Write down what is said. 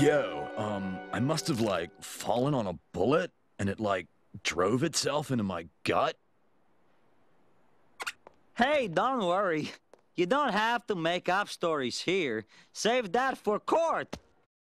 Yo, I must have, like, fallen on a bullet, and it, like, drove itself into my gut? Hey, don't worry. You don't have to make up stories here. Save that for court.